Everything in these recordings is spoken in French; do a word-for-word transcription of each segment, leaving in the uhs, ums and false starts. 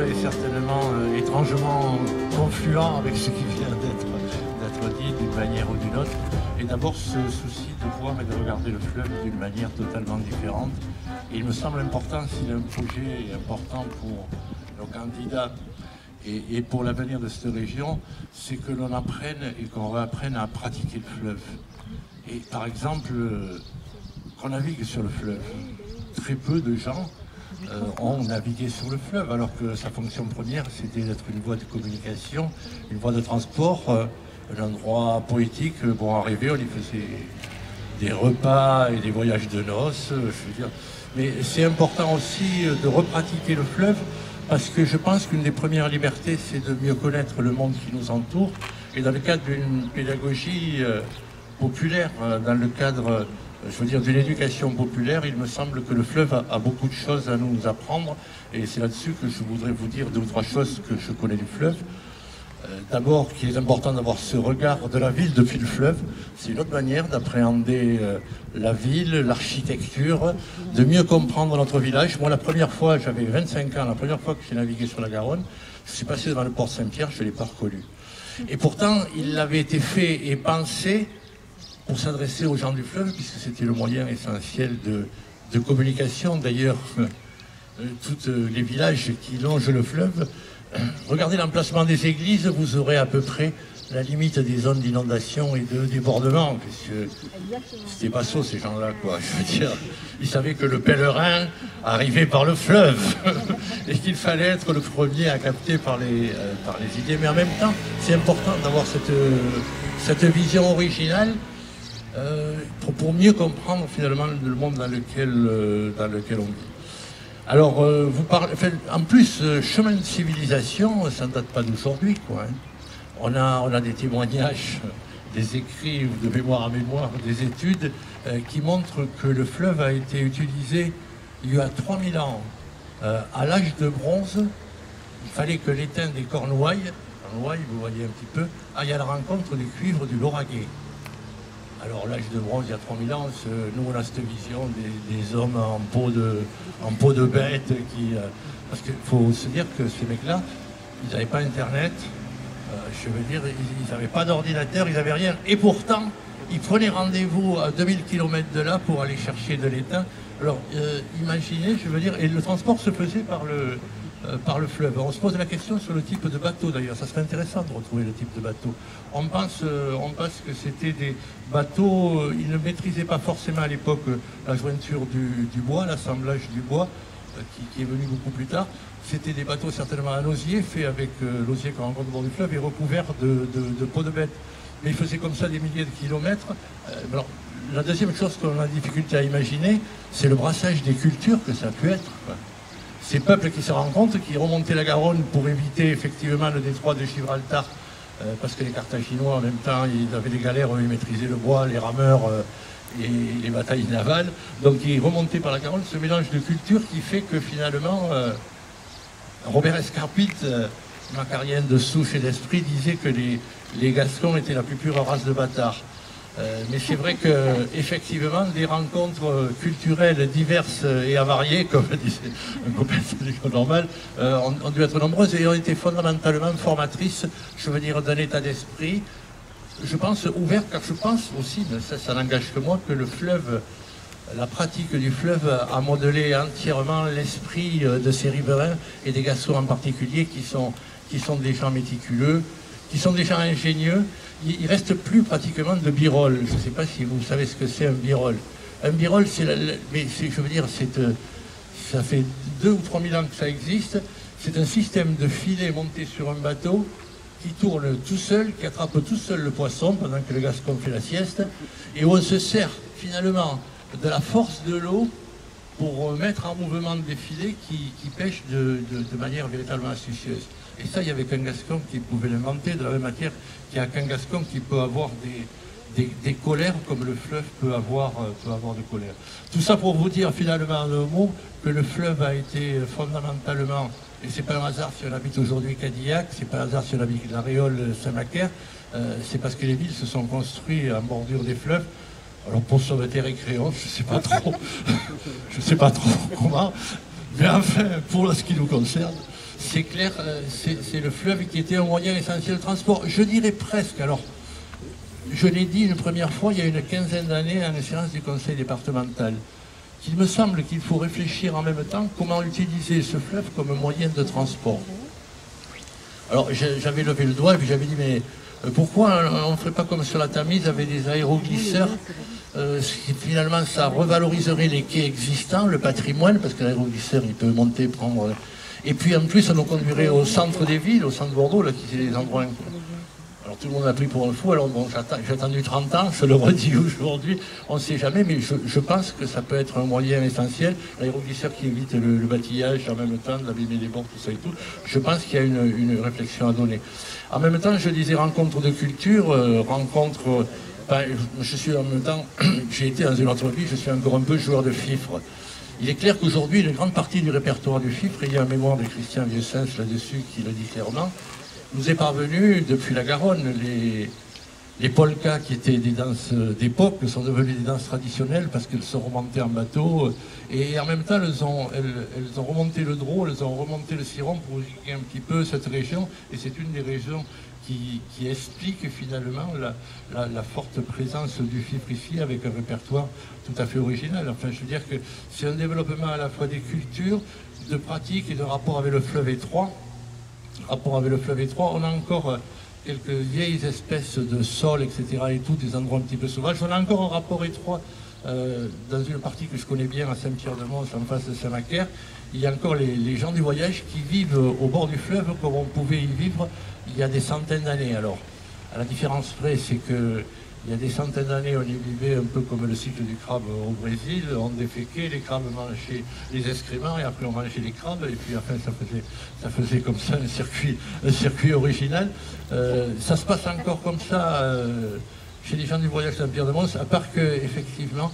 est certainement euh, étrangement confluent avec ce qui vient d'être d'être dit d'une manière ou d'une autre. Et d'abord ce souci de voir et de regarder le fleuve d'une manière totalement différente. Et il me semble important, s'il y a un projet important pour nos candidats et, et pour l'avenir de cette région, c'est que l'on apprenne et qu'on réapprenne à pratiquer le fleuve. Et par exemple, euh, qu'on navigue sur le fleuve. Très peu de gens euh, ont navigué sur le fleuve, alors que sa fonction première, c'était d'être une voie de communication, une voie de transport, euh, un endroit poétique. Pour arriver, on y faisait des repas et des voyages de noces, euh, je veux dire. Mais c'est important aussi de repratiquer le fleuve, parce que je pense qu'une des premières libertés, c'est de mieux connaître le monde qui nous entoure. Et dans le cadre d'une pédagogie euh, populaire, euh, dans le cadre... Euh, je veux dire, d'une éducation populaire, il me semble que le fleuve a, a beaucoup de choses à nous apprendre. Et c'est là-dessus que je voudrais vous dire deux ou trois choses que je connais du fleuve. Euh, D'abord, qu'il est important d'avoir ce regard de la ville depuis le fleuve. C'est une autre manière d'appréhender euh, la ville, l'architecture, de mieux comprendre notre village. Moi, la première fois, j'avais vingt-cinq ans, la première fois que j'ai navigué sur la Garonne, je suis passé devant le port Saint-Pierre, je ne l'ai pas reconnu. Et pourtant, il avait été fait et pensé pour s'adresser aux gens du fleuve, puisque c'était le moyen essentiel de, de communication. D'ailleurs, euh, tous les villages qui longent le fleuve, euh, regardez l'emplacement des églises, vous aurez à peu près la limite des zones d'inondation et de débordement, puisque c'était pas ça, ces gens-là, quoi. Je veux dire, ils savaient que le pèlerin arrivait par le fleuve et qu'il fallait être le premier à capter par les, euh, par les idées. Mais en même temps, c'est important d'avoir cette, cette vision originale. Euh, pour, pour mieux comprendre finalement le monde dans lequel, euh, dans lequel on vit. Alors, euh, vous parlez, enfin, en plus, euh, chemin de civilisation, ça ne date pas d'aujourd'hui, quoi. Hein. On a, on a des témoignages, des écrits de mémoire à mémoire, des études euh, qui montrent que le fleuve a été utilisé il y a trois mille ans. Euh, à l'âge de bronze, il fallait que l'étain des Cornouailles, Cornouailles, vous voyez un petit peu, aille à la rencontre du cuivre du Lauragais. Alors l'âge de bronze, il y a trois mille ans, nous on a cette vision des, des hommes en peau de, en peau de bête qui... Euh, parce qu'il faut se dire que ces mecs-là, ils n'avaient pas Internet, euh, je veux dire, ils n'avaient pas d'ordinateur, ils n'avaient rien. Et pourtant, ils prenaient rendez-vous à deux mille kilomètres de là pour aller chercher de l'étain. Alors euh, imaginez, je veux dire, et le transport se faisait par le... Euh, par le fleuve. On se pose la question sur le type de bateau d'ailleurs, ça serait intéressant de retrouver le type de bateau. On pense, euh, on pense que c'était des bateaux, euh, ils ne maîtrisaient pas forcément à l'époque euh, la jointure du, du bois, l'assemblage du bois, euh, qui, qui est venu beaucoup plus tard. C'était des bateaux certainement à osier, faits avec euh, l'osier qu'on rencontre au bord du fleuve et recouverts de, de, de peau de bête. Mais ils faisaient comme ça des milliers de kilomètres. Euh, alors, la deuxième chose qu'on a difficulté à imaginer, c'est le brassage des cultures que ça a pu être, quoi. Ces peuples qui se rencontrent, qui remontaient la Garonne pour éviter effectivement le détroit de Gibraltar, euh, parce que les Carthaginois en même temps, ils avaient des galères, ils maîtrisaient le bois, les rameurs euh, et les batailles navales. Donc ils remontaient par la Garonne, ce mélange de culture qui fait que finalement, euh, Robert Escarpit, euh, macarien de souche et d'esprit, disait que les, les Gascons étaient la plus pure race de bâtards. Euh, mais c'est vrai qu'effectivement, des rencontres culturelles diverses et avariées, comme disait un copain de normal, euh, ont, ont dû être nombreuses et ont été fondamentalement formatrices, je veux dire, d'un état d'esprit, je pense, ouvert, car je pense aussi, mais ça, ça n'engage que moi, que le fleuve, la pratique du fleuve a modelé entièrement l'esprit de ces riverains et des Gascons en particulier, qui sont, qui sont des gens méticuleux, qui sont des gens ingénieux. Il ne reste plus pratiquement de birole. Je ne sais pas si vous savez ce que c'est un birole. Un birole, c'est, mais je veux dire, c'est, ça fait deux ou trois mille ans que ça existe. C'est un système de filets monté sur un bateau qui tourne tout seul, qui attrape tout seul le poisson pendant que le Gascon fait la sieste, et où on se sert finalement de la force de l'eau pour mettre en mouvement des filets qui, qui pêchent de, de, de manière véritablement astucieuse. Et ça, il n'y avait qu'un Gascon qui pouvait l'inventer, de la même manière qu'il n'y a qu'un Gascon qui peut avoir des, des, des colères comme le fleuve peut avoir, peut avoir de colère. Tout ça pour vous dire finalement en un mot que le fleuve a été fondamentalement, et c'est pas un hasard si on habite aujourd'hui Cadillac, c'est pas un hasard si on habite la Réole Saint-Macaire, euh, c'est parce que les villes se sont construites en bordure des fleuves. Alors pour sauveter récréant, je ne sais pas trop, je sais pas trop comment, mais enfin, pour ce qui nous concerne, c'est clair, euh, c'est le fleuve qui était un moyen essentiel de transport. Je dirais presque, alors, je l'ai dit une première fois, il y a une quinzaine d'années, à une séance du conseil départemental, qu'il me semble qu'il faut réfléchir en même temps comment utiliser ce fleuve comme moyen de transport. Alors, j'avais levé le doigt et puis j'avais dit, mais pourquoi on ne ferait pas comme sur la Tamise avec des aéroglisseurs euh, finalement, ça revaloriserait les quais existants, le patrimoine, parce que l'aéroglisseur, il peut monter, prendre... Et puis, en plus, ça nous conduirait au centre des villes, au centre de Bordeaux, là, qui c'est des endroits... Alors, tout le monde a pris pour un fou. Alors, bon, j'ai attendu trente ans, je le redis aujourd'hui, on ne sait jamais, mais je, je pense que ça peut être un moyen essentiel. L'aéroglisseur qui évite le, le bâtillage en même temps, d'abîmer les bords, tout ça et tout. Je pense qu'il y a une, une réflexion à donner. En même temps, je disais rencontre de culture, euh, rencontre... Euh, enfin, je suis en même temps, j'ai été dans une autre vie, je suis encore un peu joueur de fifre. Il est clair qu'aujourd'hui, une grande partie du répertoire du fifre, il y a un mémoire de Christian Vieux-Sens là-dessus qui le dit clairement, nous est parvenu depuis la Garonne. Les, les polkas qui étaient des danses d'époque sont devenues des danses traditionnelles parce qu'elles sont remontées en bateau et en même temps elles ont, elles, elles ont remonté le Drô, elles ont remonté le Ciron pour expliquer un petit peu cette région et c'est une des régions qui, qui explique finalement la, la, la forte présence du fifre ici avec un répertoire tout à fait original. Enfin je veux dire que c'est un développement à la fois des cultures, de pratiques et de rapports avec le fleuve étroit. Rapport avec le fleuve étroit, on a encore quelques vieilles espèces de sols, et cetera et tout, des endroits un petit peu sauvages. On a encore un rapport étroit euh, dans une partie que je connais bien à Saint-Pierre-de-Mons, en face de Saint-Macaire. Il y a encore les, les gens du voyage qui vivent au bord du fleuve comme on pouvait y vivre il y a des centaines d'années. Alors, à la différence près, c'est que il y a des centaines d'années, on y vivait un peu comme le cycle du crabe au Brésil. On déféquait, les crabes mangeaient les excréments et après on mangeait les crabes. Et puis enfin, ça faisait, ça faisait comme ça un circuit, un circuit original. Euh, ça se passe encore comme ça euh, chez les gens du voyage Saint-Pierre-de-Mons, à part que, effectivement,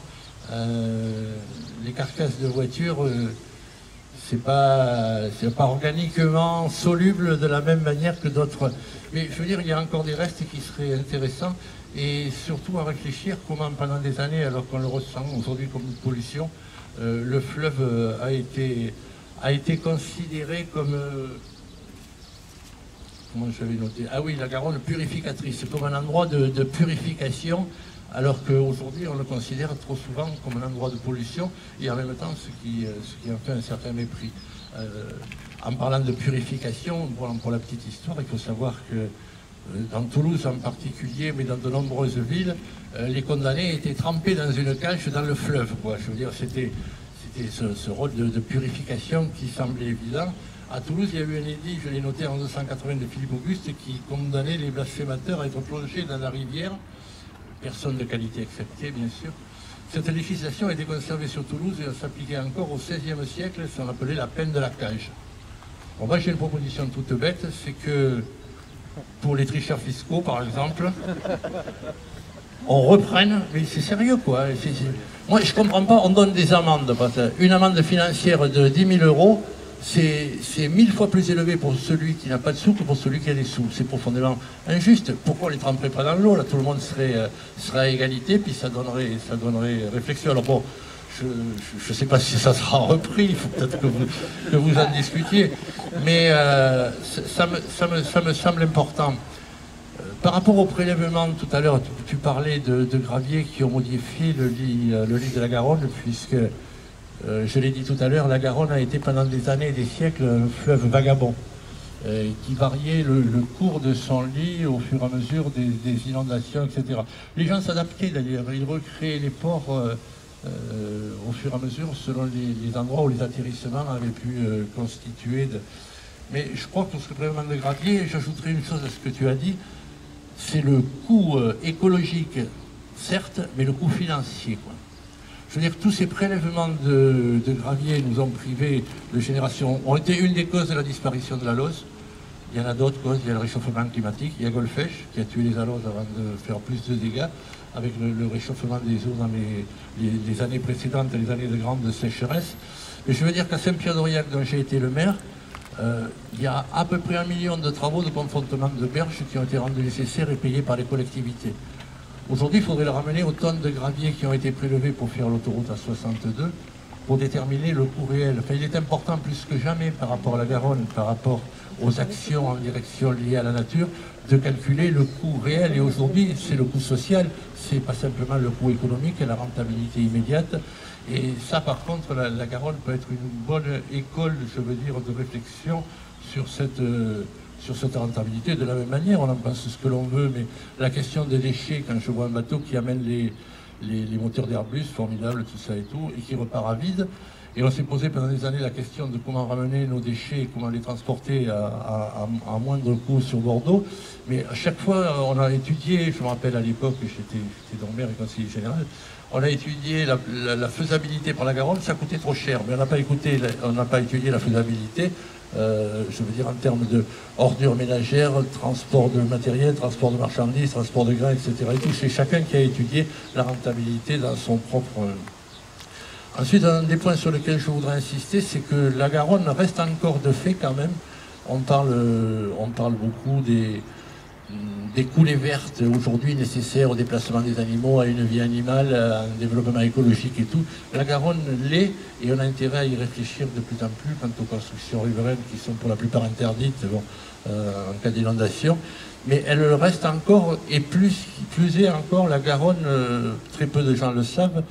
euh, les carcasses de voitures, euh, c'est pas, c'est pas organiquement soluble de la même manière que d'autres. Mais je veux dire, il y a encore des restes qui seraient intéressants. Et surtout à réfléchir comment pendant des années, alors qu'on le ressent aujourd'hui comme une pollution, euh, le fleuve euh, a, été, a été considéré comme, euh, comment je l'avais noté, ah oui, la Garonne purificatrice, comme un endroit de, de purification, alors qu'aujourd'hui on le considère trop souvent comme un endroit de pollution, et en même temps ce qui, ce qui en fait un certain mépris. Euh, en parlant de purification, pour, pour la petite histoire, il faut savoir que dans Toulouse en particulier, mais dans de nombreuses villes, euh, les condamnés étaient trempés dans une cage dans le fleuve, quoi. Je veux dire, c'était ce, ce rôle de, de purification qui semblait évident. À Toulouse, il y a eu un édit, je l'ai noté en mille deux cent quatre-vingts de Philippe Auguste, qui condamnait les blasphémateurs à être plongés dans la rivière, personne de qualité exceptée, bien sûr. Cette législation a été conservée sur Toulouse et elle s'appliquait encore au seizième siècle, ça s'appelait la peine de la cage. Bon, moi j'ai une proposition toute bête, c'est que pour les tricheurs fiscaux, par exemple, on reprenne, mais c'est sérieux quoi. C est, c est... Moi je comprends pas, on donne des amendes. Une amende financière de dix mille euros, c'est mille fois plus élevé pour celui qui n'a pas de sous que pour celui qui a des sous. C'est profondément injuste. Pourquoi on les tremperait pas dans l'eau? Là, tout le monde serait, euh, serait à égalité, puis ça donnerait, ça donnerait réflexion. Alors bon, je ne sais pas si ça sera repris, il faut peut-être que vous, que vous en discutiez, mais euh, ça, me, ça, me, ça me semble important. Euh, par rapport au prélèvement, tout à l'heure, tu, tu parlais de, de graviers qui ont modifié le lit, le lit de la Garonne, puisque, euh, je l'ai dit tout à l'heure, la Garonne a été pendant des années et des siècles un fleuve vagabond, euh, qui variait le, le cours de son lit au fur et à mesure des, des inondations, et cetera. Les gens s'adaptaient d'ailleurs, ils recréaient les ports euh, Euh, au fur et à mesure, selon les, les endroits où les atterrissements avaient pu euh, constituer. De... Mais je crois que pour ce prélèvement de gravier, j'ajouterai une chose à ce que tu as dit, c'est le coût euh, écologique, certes, mais le coût financier, quoi. Je veux dire, tous ces prélèvements de, de gravier nous ont privés de générations, ont été une des causes de la disparition de la Lose. Il y en a d'autres causes, il y a le réchauffement climatique, il y a Golfech qui a tué les aloses avant de faire plus de dégâts, avec le, le réchauffement des eaux dans les, les, les années précédentes, les années de grande sécheresse. Mais je veux dire qu'à Saint-Pierre-d'Aurillac, dont j'ai été le maire, euh, il y a à peu près un million de travaux de confortement de berges qui ont été rendus nécessaires et payés par les collectivités. Aujourd'hui, il faudrait le ramener aux tonnes de gravier qui ont été prélevés pour faire l'autoroute A soixante-deux. pour déterminer le coût réel. Enfin, il est important plus que jamais par rapport à la Garonne, par rapport aux actions en direction liées à la nature, de calculer le coût réel. Et aujourd'hui, c'est le coût social, c'est pas simplement le coût économique et la rentabilité immédiate. Et ça, par contre, la, la Garonne peut être une bonne école, je veux dire, de réflexion sur cette, euh, sur cette rentabilité. De la même manière, on en pense ce que l'on veut, mais la question des déchets, quand je vois un bateau qui amène les, les, les moteurs d'Airbus, formidable, tout ça et tout, et qui repart à vide, et on s'est posé pendant des années la question de comment ramener nos déchets et comment les transporter à, à, à, à moindre coût sur Bordeaux. Mais à chaque fois, on a étudié, je me rappelle à l'époque, j'étais dormeur et conseiller général, on a étudié la, la, la faisabilité par la Garonne, ça coûtait trop cher, mais on n'a pas écouté, on n'a pas étudié la faisabilité, euh, je veux dire en termes de ordures ménagères, transport de matériel, transport de marchandises, transport de grains, et cetera. Et tout, c'est chacun qui a étudié la rentabilité dans son propre... Ensuite, un des points sur lesquels je voudrais insister, c'est que la Garonne reste encore de fait quand même. On parle, on parle beaucoup des, des coulées vertes aujourd'hui nécessaires au déplacement des animaux, à une vie animale, à un développement écologique et tout. La Garonne l'est et on a intérêt à y réfléchir de plus en plus quant aux constructions riveraines qui sont pour la plupart interdites bon, euh, en cas d'inondation. Mais elle reste encore, et plus, plus est encore, la Garonne, euh, très peu de gens le savent,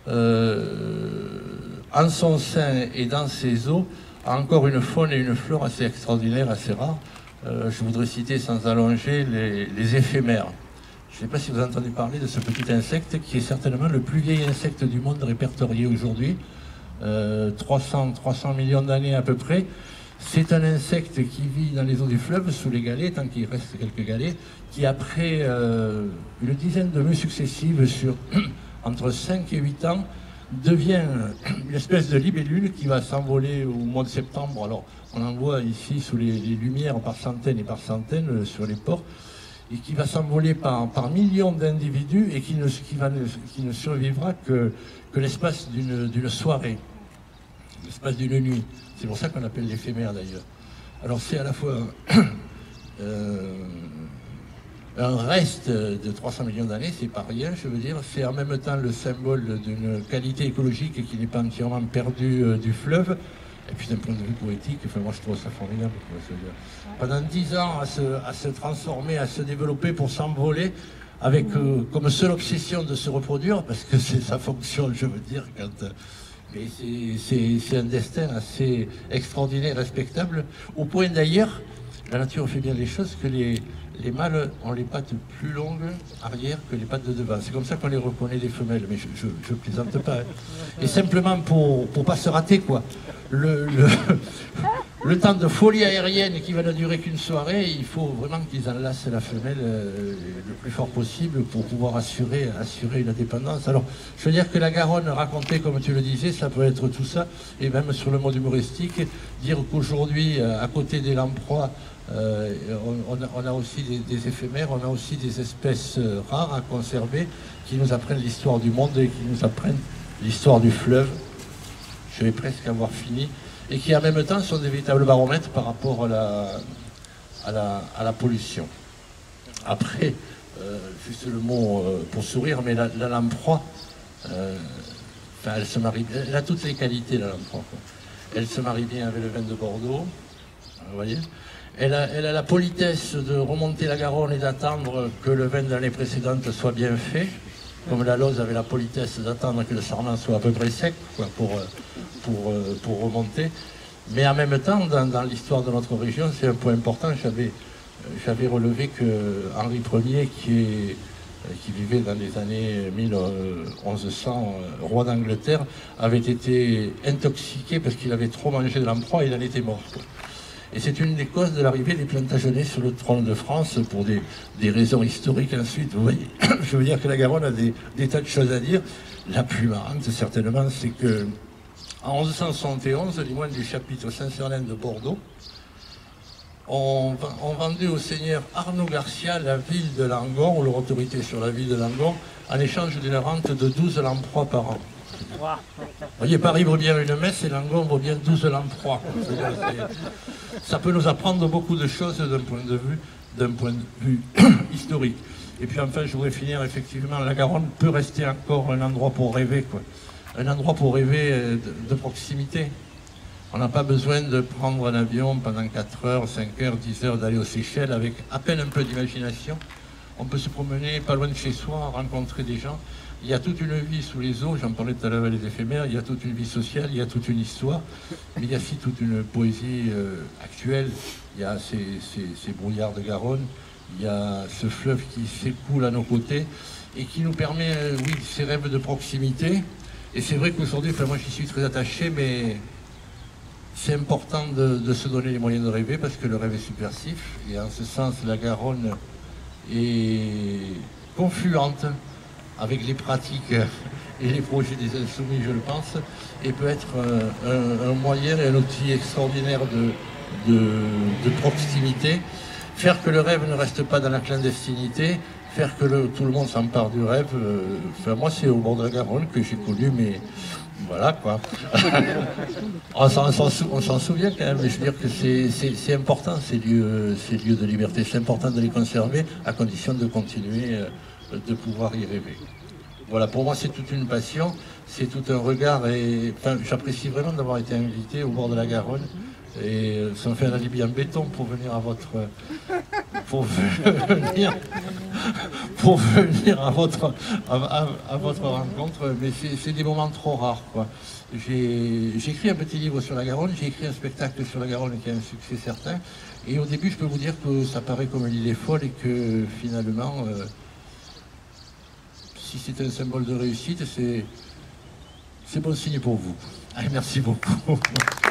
Euh, en son sein et dans ses eaux, a encore une faune et une flore assez extraordinaires, assez rares. Euh, je voudrais citer sans allonger les, les éphémères. Je ne sais pas si vous avez entendu parler de ce petit insecte qui est certainement le plus vieil insecte du monde répertorié aujourd'hui. Euh, trois cents millions d'années à peu près. C'est un insecte qui vit dans les eaux du fleuve, sous les galets, tant qu'il reste quelques galets, qui après euh, une dizaine de mues successives sur... entre cinq et huit ans, devient une espèce de libellule qui va s'envoler au mois de septembre. Alors, on en voit ici sous les, les lumières par centaines et par centaines sur les ports, et qui va s'envoler par, par millions d'individus et qui ne, qui, va, qui ne survivra que, que l'espace d'une soirée, l'espace d'une nuit. C'est pour ça qu'on appelle l'éphémère d'ailleurs. Alors, c'est à la fois... euh, un reste de trois cents millions d'années, c'est pas rien, je veux dire, c'est en même temps le symbole d'une qualité écologique qui n'est pas entièrement perdue euh, du fleuve, et puis d'un point de vue poétique, enfin, moi je trouve ça formidable. Je veux dire. Pendant dix ans à se, à se transformer, à se développer pour s'envoler, avec euh, comme seule obsession de se reproduire, parce que c'est sa fonction, je veux dire, quand... Euh, mais c'est un destin assez extraordinaire, respectable, au point d'ailleurs, la nature fait bien les choses, que les... Les mâles ont les pattes plus longues arrière que les pattes de devant. C'est comme ça qu'on les reconnaît des femelles, mais je ne plaisante pas. Hein. Et simplement pour ne pas se rater, quoi. Le, le, le temps de folie aérienne qui va ne durer qu'une soirée, il faut vraiment qu'ils enlacent la femelle euh, le plus fort possible pour pouvoir assurer, assurer une indépendance. Alors, je veux dire que la Garonne, racontée comme tu le disais, ça peut être tout ça, et même sur le mode humoristique, dire qu'aujourd'hui, à côté des lamproies, Euh, on, on, a, on a aussi des, des éphémères, on a aussi des espèces euh, rares à conserver qui nous apprennent l'histoire du monde et qui nous apprennent l'histoire du fleuve. Je vais presque avoir fini. Et qui en même temps sont des véritables baromètres par rapport à la, à la, à la pollution. Après, euh, juste le mot euh, pour sourire, mais la, la lamproie, euh, enfin, elle se marie bien, elle a toutes les qualités, la lamproie, quoi. Elle se marie bien avec le vin de Bordeaux, vous voyez. Elle a, elle a la politesse de remonter la Garonne et d'attendre que le vin de l'année précédente soit bien fait, comme la Lose avait la politesse d'attendre que le sarment soit à peu près sec, quoi, pour, pour, pour remonter. Mais en même temps, dans, dans l'histoire de notre région, c'est un point important. J'avais j'avais relevé que Henri Ier, qui, est, qui vivait dans les années mille onze cents, roi d'Angleterre, avait été intoxiqué parce qu'il avait trop mangé de lamproie et il en était mort, quoi. Et c'est une des causes de l'arrivée des Plantagenets sur le trône de France, pour des, des raisons historiques ensuite. Vous voyez, je veux dire que la Garonne a des, des tas de choses à dire. La plus marrante, certainement, c'est que en onze cent soixante et onze, les moines du chapitre Saint-Sernin de Bordeaux ont, ont vendu au seigneur Arnaud Garcia la ville de Langon, ou leur autorité sur la ville de Langon, en échange d'une rente de douze lamproies par an. Vous voyez, Paris vaut bien une messe et Langon vaut bien douze lamproies. Ça peut nous apprendre beaucoup de choses d'un point de vue, d'un point de vue historique. Et puis enfin, je voudrais finir, effectivement, la Garonne peut rester encore un endroit pour rêver, quoi. un endroit pour rêver de, de proximité. On n'a pas besoin de prendre un avion pendant quatre heures, cinq heures, dix heures, d'aller aux Seychelles avec à peine un peu d'imagination. On peut se promener pas loin de chez soi, rencontrer des gens. Il y a toute une vie sous les eaux, j'en parlais tout à l'heure avec les éphémères, il y a toute une vie sociale, il y a toute une histoire, mais il y a aussi toute une poésie euh, actuelle. Il y a ces, ces, ces brouillards de Garonne, il y a ce fleuve qui s'écoule à nos côtés et qui nous permet, euh, oui, ces rêves de proximité. Et c'est vrai qu'aujourd'hui, enfin, moi j'y suis très attaché, mais c'est important de, de se donner les moyens de rêver parce que le rêve est subversif. Et en ce sens, la Garonne est confluente avec les pratiques et les projets des Insoumis, je le pense, et peut être un, un moyen et un outil extraordinaire de, de, de proximité. Faire que le rêve ne reste pas dans la clandestinité, faire que le, tout le monde s'empare du rêve. Euh, enfin, moi, c'est au bord de la Garonne que j'ai connu, mais voilà quoi. on s'en souvient quand même, mais je veux dire que c'est important ces lieux, ces lieux de liberté. C'est important de les conserver à condition de continuer euh, de pouvoir y rêver. Voilà, pour moi c'est toute une passion, c'est tout un regard et enfin, j'apprécie vraiment d'avoir été invité au bord de la Garonne et euh, ça me fait un alibi en béton pour venir à votre pour venir pour venir à votre à, à, à votre rencontre, mais c'est des moments trop rares quoi. J'ai écrit un petit livre sur la Garonne, j'ai écrit un spectacle sur la Garonne qui a un succès certain et au début je peux vous dire que ça paraît comme une idée folle et que finalement euh, si c'est un symbole de réussite, c'est bon signe pour vous. Allez, merci beaucoup.